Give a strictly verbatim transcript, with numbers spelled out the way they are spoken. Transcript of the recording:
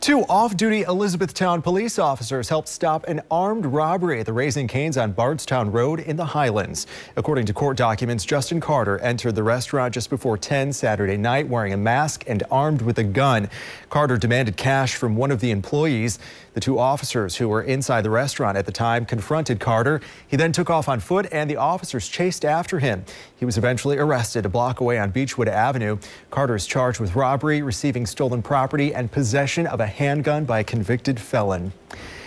Two off-duty Elizabethtown police officers helped stop an armed robbery at the Raising Cane's on Bardstown Road in the Highlands. According to court documents, Justin Carter entered the restaurant just before ten Saturday night wearing a mask and armed with a gun. Carter demanded cash from one of the employees. The two officers who were inside the restaurant at the time confronted Carter. He then took off on foot and the officers chased after him. He was eventually arrested a block away on Beechwood Avenue. Carter is charged with robbery, receiving stolen property, and possession of a handgun by a convicted felon.